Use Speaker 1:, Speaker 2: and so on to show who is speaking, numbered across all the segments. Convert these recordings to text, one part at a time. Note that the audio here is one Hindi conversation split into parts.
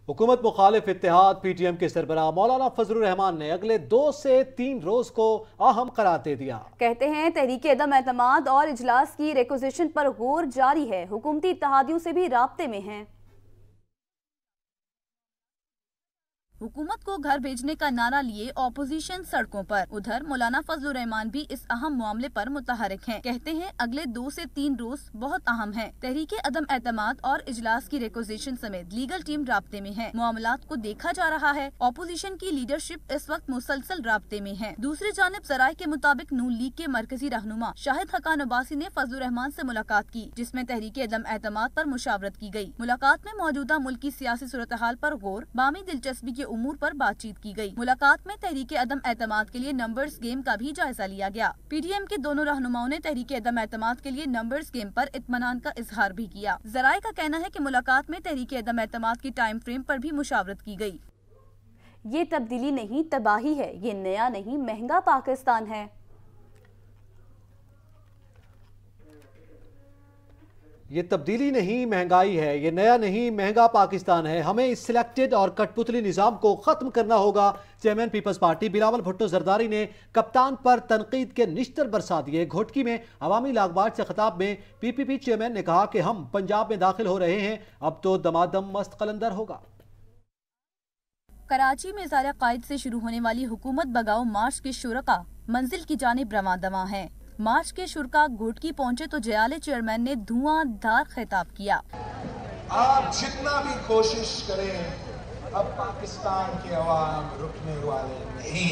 Speaker 1: हुकूमत मुखालिफ इत्तेहाद पीटीएम के सरबराह मौलाना फजलुर रहमान ने अगले 2 से 3 रोज को अहम करार दे दिया।
Speaker 2: कहते हैं तहरीक अदम एतमाद और इजलास की रिक्विजिशन पर गौर जारी है, हुकूमती इत्तेहादियों से भी राब्ते में हैं।
Speaker 3: हुकूमत को घर भेजने का नारा लिए ऑपोजिशन सड़कों पर। उधर मौलाना फजलुर रहमान भी इस अहम मामले पर मुतहरिक हैं। कहते हैं अगले 2 से 3 रोज बहुत अहम हैं। तहरीक अदम एतमाद और इजलास की रिक्विजिशन समेत लीगल टीम राब्ते में है। मामलात को देखा जा रहा है। ऑपोजिशन की लीडरशिप इस वक्त मुसलसल राब्ते में है। दूसरी जानिब जराये के मुताबिक नून लीग के मरकजी रहनुमा शाहिद हकान अब्बासी ने फजलुर रहमान से मुलाकात की, जिसमें तहरीक अदम एतमाद पर मुशावरत की गई। मुलाकात में मौजूदा मुल्क की सियासी सूरत हाल पर गौर, बामी दिलचस्पी के उमूर पर बातचीत की गई। मुलाकात में तहरीक अदम एतमाद के लिए नंबर्स गेम का भी जायजा लिया गया। पीटीएम के दोनों रहनुमाओं ने तहरीक अदम एतमाद के लिए नंबर्स गेम पर इत्मीनान का इजहार भी किया। जराये का कहना है कि मुलाकात में तहरीक अदम एतमाद की टाइम फ्रेम पर भी मुशावरत की गई।
Speaker 2: ये तब्दीली नहीं तबाही है, ये नया नहीं महंगा पाकिस्तान है।
Speaker 1: ये तब्दीली नहीं महंगाई है, ये नया नहीं महंगा पाकिस्तान है। हमें इस सिलेक्टेड और कठपुतली निज़ाम को ख़त्म करना होगा। Chairman Peoples Party Bilawal Bhutto Zardari ने कप्तान पर तनकीद के निश्तर बरसा दिए। घोटकी में अवामी लागबाज से खिताब में पीपीपी चेयरमैन ने कहा कि हम पंजाब में दाखिल हो रहे हैं, अब तो दमादम मस्त कलंदर होगा।
Speaker 3: कराची में ज़ारा कायद से शुरू होने वाली हुकूमत बगाओ मार्च के शुरका मंजिल की जानिब रवां दवां हैं। मार्च के शुरका घोटकी पहुंचे तो जयाले चेयरमैन ने धुआंधार खिताब किया।
Speaker 4: आप जितना भी कोशिश करें, अब पाकिस्तान के अवाम रुकने वाले नहीं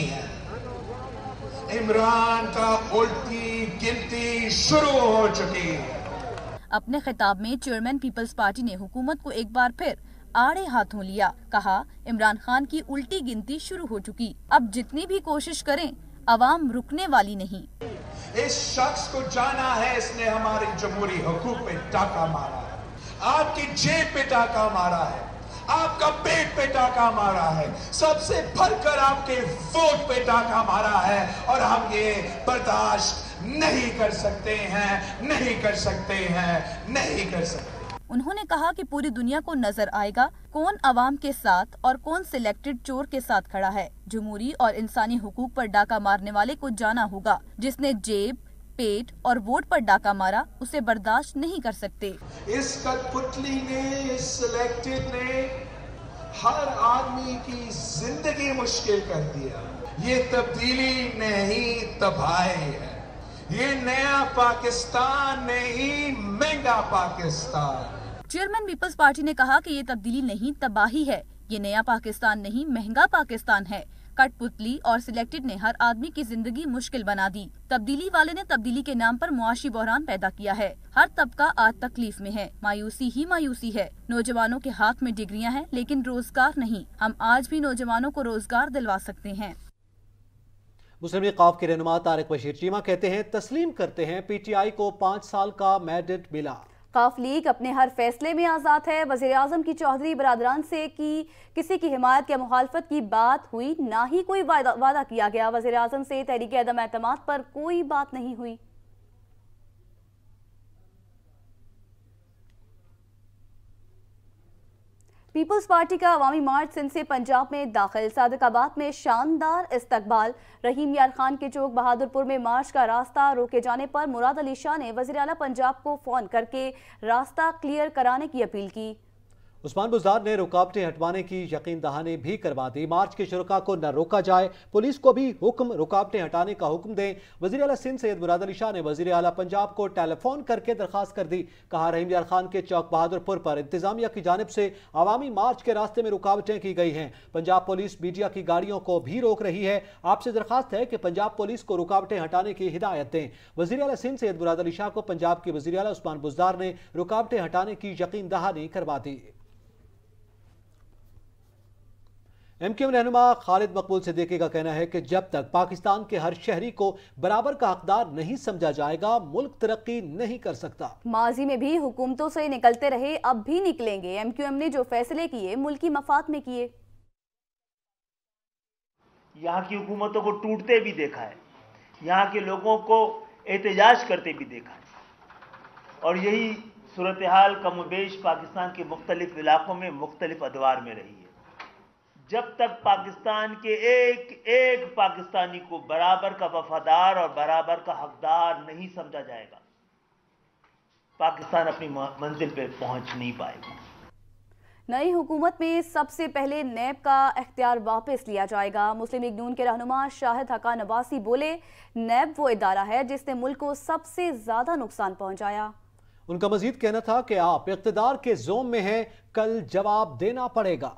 Speaker 4: हैं। इमरान का उल्टी गिनती शुरू हो चुकी है।
Speaker 3: अपने खिताब में चेयरमैन पीपल्स पार्टी ने हुकूमत को एक बार फिर आड़े हाथों लिया। कहा, इमरान खान की उल्टी गिनती शुरू हो चुकी, अब जितनी भी कोशिश करें अवाम रुकने वाली नहीं।
Speaker 4: इस शख्स को जाना है, इसने हमारी जमहूरी हुकूक पे टाका मारा है, आपकी जेब पे टाका मारा है, आपका पेट पे टाका मारा है, सबसे भरकर आपके वोट पे टाका मारा है, और हम ये बर्दाश्त नहीं कर सकते हैं, नहीं कर सकते हैं, नहीं कर सकते।
Speaker 3: उन्होंने कहा कि पूरी दुनिया को नजर आएगा कौन अवाम के साथ और कौन सिलेक्टेड चोर के साथ खड़ा है। जमहूरी और इंसानी हुकूक पर डाका मारने वाले को जाना होगा। जिसने जेब, पेट और वोट पर डाका मारा, उसे बर्दाश्त नहीं कर सकते।
Speaker 4: इस कठपुतली ने, इस सिलेक्टेड ने हर आदमी की जिंदगी मुश्किल कर दिया। ये तब्दीली नहीं तबाही है। ये नया पाकिस्तान नहीं महंगा पाकिस्तान।
Speaker 3: चेयरमैन पीपल्स पार्टी ने कहा कि ये तब्दीली नहीं तबाही है, ये नया पाकिस्तान नहीं महंगा पाकिस्तान है। कठपुतली और सिलेक्टेड ने हर आदमी की जिंदगी मुश्किल बना दी। तब्दीली वाले ने तब्दीली के नाम पर मुआशी बहरान पैदा किया है। हर तबका आज तकलीफ में है। मायूसी ही मायूसी है। नौजवानों के हाथ में डिग्रियां हैं, लेकिन रोजगार नहीं। हम आज भी नौजवानों को रोजगार दिलवा सकते हैं।
Speaker 1: मुस्लिम लीग कौफ के रहनुमा तारिक बशीर चीमा कहते हैं, तस्लीम करते हैं पीटीआई को 5 साल का मैंडेट मिला।
Speaker 2: कौफ लीग अपने हर फैसले में आज़ाद है। वज़ीर आज़म की चौधरी बरादरान से किसी की हिमायत या मुखालफत की बात हुई, ना ही कोई वादा किया गया। वज़ीर आज़म से तहरीक अदम एतमाद पर कोई बात नहीं हुई। पीपल्स पार्टी का अवामी मार्च सिंध से पंजाब में दाखिल। सादिकाबाद में शानदार इस्तकबाल। रहीम यार खान के चौक बहादुरपुर में मार्च का रास्ता रोके जाने पर मुराद अली शाह ने वज़ीर आला पंजाब को फोन करके रास्ता क्लियर कराने की अपील की।
Speaker 1: उस्मान बुज़दार ने रुकावटें हटवाने की यकीन दहानी भी करवा दी। मार्च के शुरका को न रोका जाए, पुलिस को भी हुक्म रुकावटें हटाने का हुक्म दें। वज़ीर आला सिंध सैयद मुराद अली शाह ने वज़ीर आला पंजाब को टेलीफोन करके दरखास्त कर दी। कहा, रहीम यार खान के चौक बहादुरपुर पर इंतजामिया की जानिब से अवामी मार्च के रास्ते में रुकावटें की गई हैं। पंजाब पुलिस मीडिया की गाड़ियों को भी रोक रही है। आपसे दरखास्त है कि पंजाब पुलिस को रुकावटें हटाने की हिदायत दें। वज़ीर आला सिंध सैयद मुराद अली शाह को पंजाब के वज़ीर आला उस्मान बुज़दार ने रुकावटें हटाने की यकीन दहानी करवा दी। एमक्यूएम रहनुमा खालिद मकबूल सिद्दीकी का कहना है कि जब तक पाकिस्तान के हर शहरी को बराबर का हकदार नहीं समझा जाएगा, मुल्क तरक्की नहीं कर सकता।
Speaker 2: माजी में भी हुकूमतों से निकलते रहे, अब भी निकलेंगे। एमक्यूएम ने जो फैसले किए मुल्की मफाद में किए।
Speaker 5: यहाँ की हुकूमतों को टूटते भी देखा है, यहाँ के लोगों को एहतजाज करते भी देखा है, और यही सूरत हाल कमोबेश पाकिस्तान के मुख्तलिफ इलाकों में मुख्तलिफ अदवार में रही है। जब तक पाकिस्तान के एक पाकिस्तानी को बराबर का वफादार और बराबर का हकदार नहीं समझा जाएगा, पाकिस्तान अपनी मंजिल पे पहुंच नहीं पाएगा।
Speaker 2: नई हुकूमत में सबसे पहले नैब का इख्तियार वापस लिया जाएगा। मुस्लिम लीग नून के रहनुमा शाहिद हकान अब्बासी बोले, नैब वो इदारा है जिसने मुल्क को सबसे ज्यादा नुकसान पहुंचाया।
Speaker 1: उनका मजीद कहना था कि आप इख्तिदार के जोम में हैं, कल जवाब देना पड़ेगा।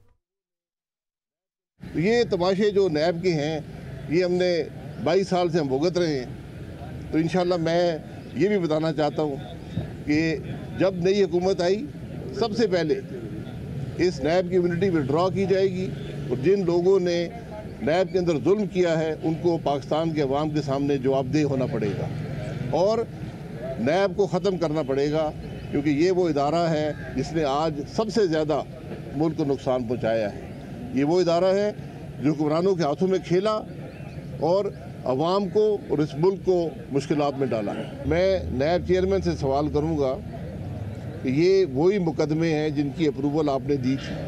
Speaker 6: ये तमाशे जो नैब के हैं ये हमने 22 साल से हम भुगत रहे हैं। तो इंशाल्लाह मैं ये भी बताना चाहता हूँ कि जब नई हुकूमत आई सबसे पहले इस नैब की इम्यूनिटी विड्रॉ की जाएगी और जिन लोगों ने नैब के अंदर जुल्म किया है उनको पाकिस्तान के अवाम के सामने जवाबदेह होना पड़ेगा और नैब को ख़त्म करना पड़ेगा, क्योंकि ये वो इदारा है जिसने आज सबसे ज़्यादा मुल्क को नुकसान पहुँचाया है। ये वो इदारा है जो हुक्मरानों के हाथों में खेला और अवाम को और इस मुल्क को मुश्किलात में डाला। मैं नैब चेयरमैन से सवाल करूंगा कि ये वही मुकदमे हैं जिनकी अप्रूवल आपने दी थी,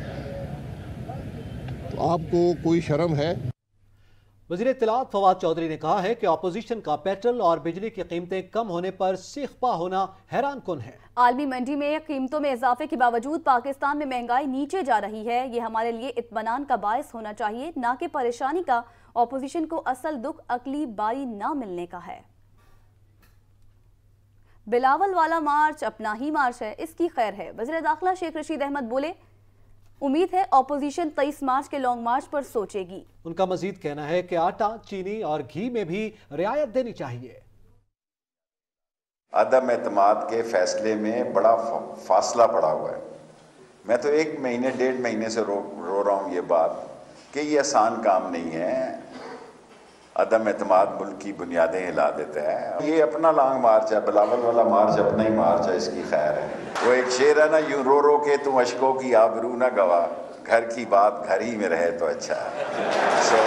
Speaker 6: तो आपको कोई शर्म है?
Speaker 1: वज़ीर इत्तलात फवाद चौधरी ने कहा है कि अपोजिशन का पेट्रोल और बिजली की कीमतें कम होने पर सिखपा होना हैरान कुन है।
Speaker 2: आलमी मंडी में कीमतों में इजाफे के बावजूद पाकिस्तान में महंगाई नीचे जा रही है। ये हमारे लिए इत्मीनान का बायस होना चाहिए, ना कि परेशानी का। अपोजिशन को असल दुख अगली बारी ना मिलने का है। बिलावल वाला मार्च अपना ही मार्च है, इसकी खैर है। वज़ीर दाखिला शेख रशीद अहमद बोले, उम्मीद है अपोजिशन 23 मार्च के लॉन्ग मार्च पर सोचेगी।
Speaker 1: उनका मजीद कहना है कि आटा, चीनी और घी में भी रियायत देनी चाहिए।
Speaker 7: अदम एतमाद के फैसले में बड़ा फासला पड़ा हुआ है। मैं तो 1 महीने 1.5 महीने से रो रहा हूँ ये बात कि ये आसान काम नहीं है। अदम एतमाद मुल्क की बुनियादें हिला देता है। ये अपना लॉन्ग मार्च है, बिलावल वाला मार्च अपना ही मार्च है, इसकी खैर है। वो एक शेर है ना, यूं रो रो के तुम अशकों की आबरू ना गवा, घर की बात घर ही में रहे तो अच्छा है।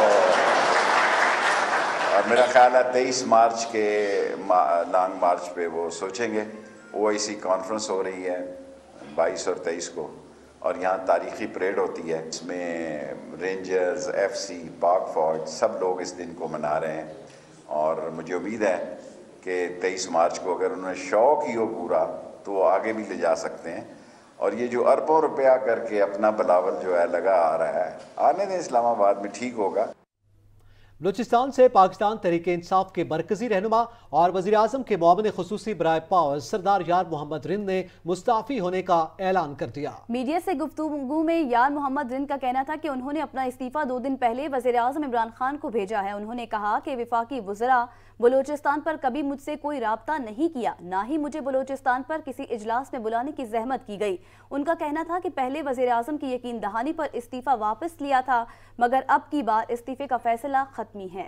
Speaker 7: और मेरा ख्याल है 23 मार्च के लॉन्ग मार्च पे वो सोचेंगे। OIC कॉन्फ्रेंस हो रही है 22 और 23 को, और यहाँ तारीखी परेड होती है। इसमें रेंजर्स, FC, पाक फौज सब लोग इस दिन को मना रहे हैं और मुझे उम्मीद है कि 23 मार्च को अगर उन्होंने शौक ही हो पूरा तो वो आगे भी ले जा सकते हैं। और ये जो अरबों रुपया करके अपना बिलावल जो है लगा आ रहा है, आने दें, इस्लामाबाद में ठीक होगा।
Speaker 1: बलूचिस्तान से पाकिस्तान तहरीक इंसाफ के मरकजी रहनुमा और वज़ीर आज़म के मुआविन खुसूसी बराए पावर सरदार यार मोहम्मद रिंद ने मुस्ताफ़ी होने का ऐलान कर दिया।
Speaker 2: मीडिया से गुफ्तगू में यार मोहम्मद रिंद का कहना था कि उन्होंने अपना इस्तीफा 2 दिन पहले वज़ीर आज़म इमरान खान को भेजा है। उन्होंने कहा कि वफाकी वज़रा बलूचिस्तान पर कभी मुझसे कोई राब्ता नहीं किया, ना ही मुझे बलूचिस्तान पर किसी इजलास में बुलाने की जहमत की गई। उनका कहना था कि पहले वज़ीर आज़म की यकीन दहानी पर इस्तीफा वापस लिया था, मगर अब की बार इस्तीफे का फैसला खत्मी है।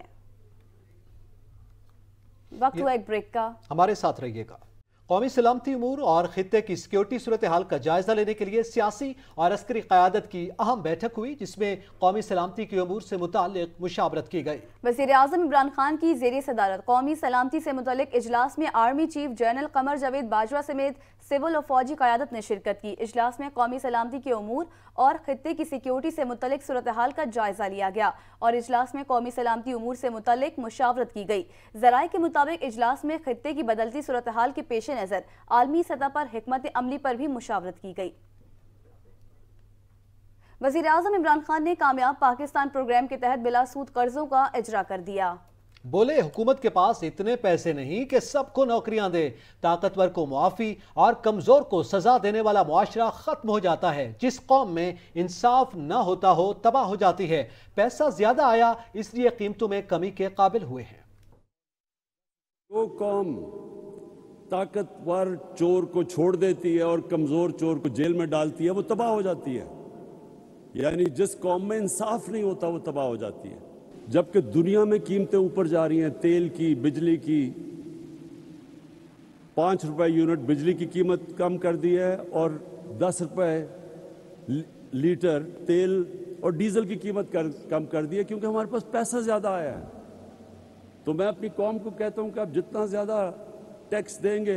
Speaker 2: वक्त हुआ एक ब्रेक का,
Speaker 1: हमारे साथ रहिएगा। कौमी सलामती उमूर और खित्ते की सिक्योरिटी सूरत हाल का जायजा लेने के लिए सियासी और अस्करी क़यादत की अहम बैठक हुई, जिसमें कौमी सलामती के उमूर से मुताल्लिक मुशावरत की गई।
Speaker 2: वज़ीर आज़म इमरान खान की ज़ेरे सदारत कौमी सलामती से मुताल्लिक इजलास में army chief general Qamar Javed Bajwa समेत सिविल और फौजी क़यादत ने शिरकत की। इजलास में कौमी सलामती के उमूर और खित्ते की सिक्योरिटी से मुताल्लिक सूरत हाल का जायजा लिया गया और इजलास में कौमी सलामती उमूर से मुताल्लिक मुशावरत की गई। ज़राए के मुताबिक इजलास में खित्ते की बदलती सूरत हाल के पेश नज़र आलमी सतह पर हिकमत अमली पर भी मुशावरत की गई। वज़ीर आज़म इमरान खान ने कामयाब पाकिस्तान प्रोग्राम के तहत बिलासूद कर्जों का इजरा कर दिया।
Speaker 1: बोले, हुकूमत के पास इतने पैसे नहीं कि सबको नौकरियां दे। ताकतवर को मुआफी और कमजोर को सजा देने वाला मुआशरा खत्म हो जाता है। जिस कौम में इंसाफ न होता हो तबाह हो जाती है। पैसा ज्यादा आया इसलिए कीमतों में कमी के काबिल हुए हैं।
Speaker 8: वो कौम ताकतवर चोर को छोड़ देती है और कमजोर चोर को जेल में डालती है, वो तबाह हो जाती है। यानी जिस कौम में इंसाफ नहीं होता वो तबाह हो जाती है। जबकि दुनिया में कीमतें ऊपर जा रही हैं, तेल की, बिजली की, 5 रुपए यूनिट बिजली की कीमत कम कर दी है और 10 रुपए लीटर तेल और डीजल की कीमत कम कर दी है, क्योंकि हमारे पास पैसा ज्यादा आया है। तो मैं अपनी कौम को कहता हूं कि आप जितना ज्यादा टैक्स देंगे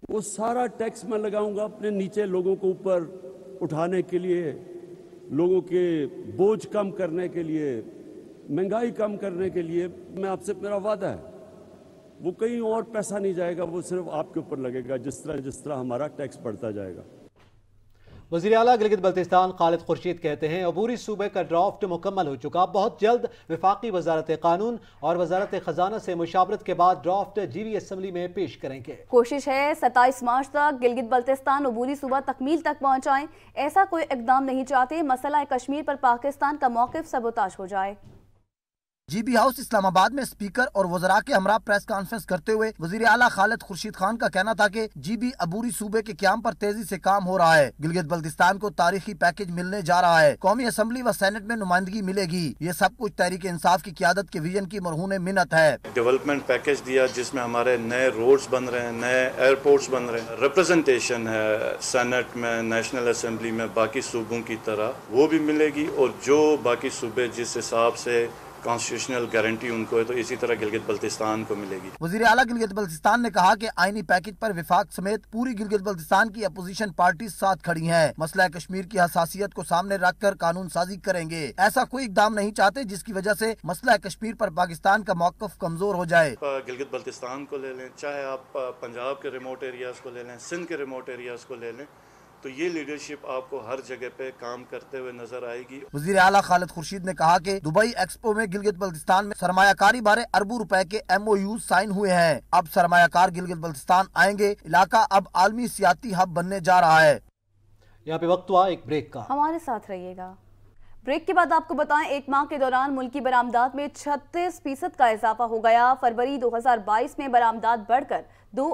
Speaker 8: वो सारा टैक्स मैं लगाऊंगा अपने नीचे लोगों को ऊपर उठाने के लिए, लोगों के बोझ कम करने के लिए, महंगाई कम करने के लिए। मैं आपसे, मेरा वादा है, वो कहीं और पैसा नहीं जाएगा, वो सिर्फ आपके ऊपर लगेगा जिस तरह हमारा टैक्स बढ़ता जाएगा।
Speaker 1: वज़ीर आला गिलगित बल्तिस्तान खालिद खुर्शीद कहते हैं अबूरी सूबे का ड्राफ्ट मुकम्मल हो चुका, बहुत जल्द वफाकी वजारत कानून और वजारत खजाना से मुशावरत के बाद ड्राफ्ट जीवी असम्बली में पेश करेंगे।
Speaker 2: कोशिश है 27 मार्च तक गिलगित बल्तिस्तान अबूरी सूबा तकमील तक पहुँचाएं। ऐसा कोई इकदाम नहीं चाहते मसला कश्मीर पर पाकिस्तान का मौक़िफ़ सबोताश हो जाए।
Speaker 9: जीबी हाउस इस्लामाबाद में स्पीकर और वज़रा के हमरा प्रेस कॉन्फ्रेंस करते हुए वज़ीर आला खालिद खुर्शीद खान का कहना था कि जीबी अबूरी सूबे के क़याम पर तेजी से काम हो रहा है। गिलगित बल्तिस्तान को तारीखी पैकेज मिलने जा रहा है। कौमी असम्बली व सेनेट में नुमाइंदगी मिलेगी। ये सब कुछ तहरीक इंसाफ की क़यादत के विजन की मरहून मिन्नत है।
Speaker 10: डेवलपमेंट पैकेज दिया जिसमें हमारे नए रोड्स बन रहे हैं, नए एयरपोर्ट्स बन रहे हैं, रिप्रेजेंटेशन है सेनेट में, नेशनल असम्बली में बाकी सूबों की तरह वो भी मिलेगी। और जो बाकी सूबे जिस हिसाब से कॉन्स्टिट्यूशनल गारंटी उनको है तो इसी तरह गिलगित बल्तिस्तान को मिलेगी।
Speaker 9: वज़ीर आला गिलगित बल्तिस्तान ने कहा कि आईनी पैकेज पर विफाक समेत पूरी गिलगित बल्तिस्तान की अपोजिशन पार्टी साथ खड़ी हैं। मसला कश्मीर की हसासियत को सामने रखकर कानून साजी करेंगे। ऐसा कोई इकदाम नहीं चाहते जिसकी वजह से मसला कश्मीर पर पाकिस्तान का मौक़िफ़ कमजोर हो जाए।
Speaker 10: गिलगित बल्तिस्तान को ले लें, चाहे आप पंजाब के रिमोट एरियाज को ले लें, सिंध के रिमोट एरियाज को ले लें, तो ये लीडरशिप आपको हर जगह पे काम करते हुए नजर आएगी।
Speaker 9: वज़ीर आला खालिद खुर्शीद ने कहा कि दुबई एक्सपो में गिलगित बल्तिस्तान में सरमायाकारी बारे अरबों रुपए के MOU साइन हुए हैं। अब सरमायाकार गिलगित बल्तिस्तान आएंगे। इलाका अब आलमी सियाती हब बनने जा रहा है।
Speaker 1: यहाँ पे वक्त हुआ एक ब्रेक का, हमारे
Speaker 2: साथ रहिएगा। ब्रेक के बाद आपको बताएं, एक माह के दौरान मुल्की बरामदात में 36% का इजाफा हो गया। फरवरी 2022 में बरामदात बढ़कर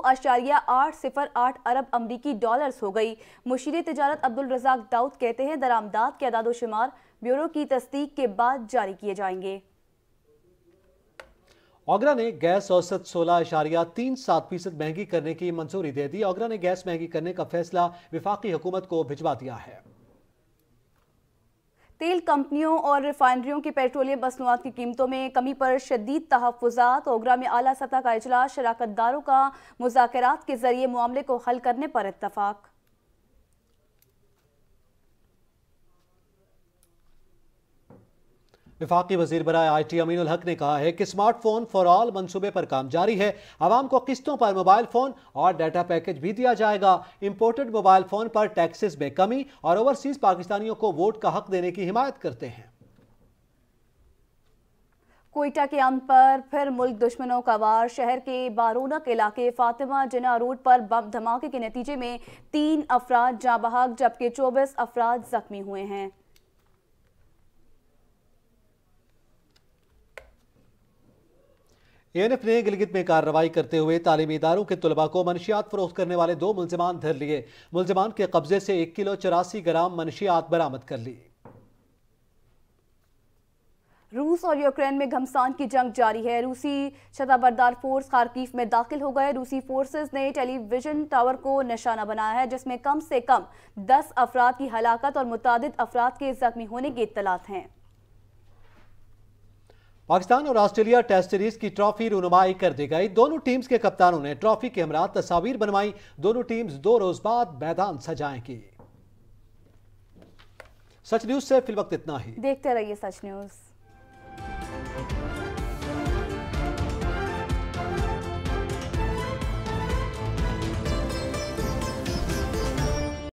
Speaker 2: 2.808 अरब अमरीकी डॉलर्स हो गई। मुशीर तिजारत अब्दुल रज़ाक दाऊद कहते हैं दरामदात के अदाद-ओ-शुमार ब्यूरो की तस्दीक के बाद जारी किए जाएंगे।
Speaker 1: ओगरा ने गैस औसत 16.37% महंगी करने की मंजूरी दे दी। ओगरा ने गैस महंगी करने का फैसला वफाकी हुकूमत को भिजवा दिया है।
Speaker 2: तेल कंपनियों और रिफाइनरियों की पेट्रोलियम मसनूआत की कीमतों में कमी पर शदीद तहफ़्फ़ुज़ात। ओगरा में आला सतह का इजलास, शराकतदारों का मुज़ाकरात के जरिए मामले को हल करने पर इत्तफाक।
Speaker 1: वफाकी वज़ीर बराए IT अमीनुल हक ने कहा है कि स्मार्टफोन फॉर ऑल मंसूबे पर काम जारी है। आवाम को किस्तों पर मोबाइल फ़ोन और डाटा पैकेज भी दिया जाएगा। इंपोर्टेड मोबाइल फ़ोन पर टैक्सेस में कमी और ओवरसीज़ पाकिस्तानियों को वोट का हक देने की हिमायत करते हैं।
Speaker 2: कोयटा के अमन पर फिर मुल्क दुश्मनों का वार। शहर के बारोनक इलाके फातिमा जिना रोड पर बम धमाके के नतीजे में 3 अफराद जाँ बहक जबकि 24 अफराद जख्मी हुए हैं।
Speaker 1: ANF ने गिलगित में कार्रवाई करते हुए तालीमी इदारों के तलबा को मनशियात फरोख्त करने वाले 2 मुलजिमान धर लिए। मुलजिमान के कब्जे से 1 किलो 84 ग्राम मनशियात बरामद कर ली।
Speaker 2: रूस और यूक्रेन में घमसान की जंग जारी है। रूसी शताबरदार फोर्स खार्किव में दाखिल हो गए। रूसी फोर्सेस ने टेलीविजन टावर को निशाना बनाया है जिसमें कम से कम 10 अफराद की हलाकत और मुतादिद अफराद के जख्मी होने की इत्तलात हैं।
Speaker 1: पाकिस्तान और ऑस्ट्रेलिया टेस्ट सीरीज की ट्रॉफी रुनुमाई कर दी गई। दोनों टीम्स के कप्तानों ने ट्रॉफी के हमरा तस्वीर बनवाई। दोनों टीम्स 2 रोज बाद मैदान सजाएंगी। सच न्यूज से फिलवक्त इतना ही।
Speaker 2: देखते रहिए सच न्यूज।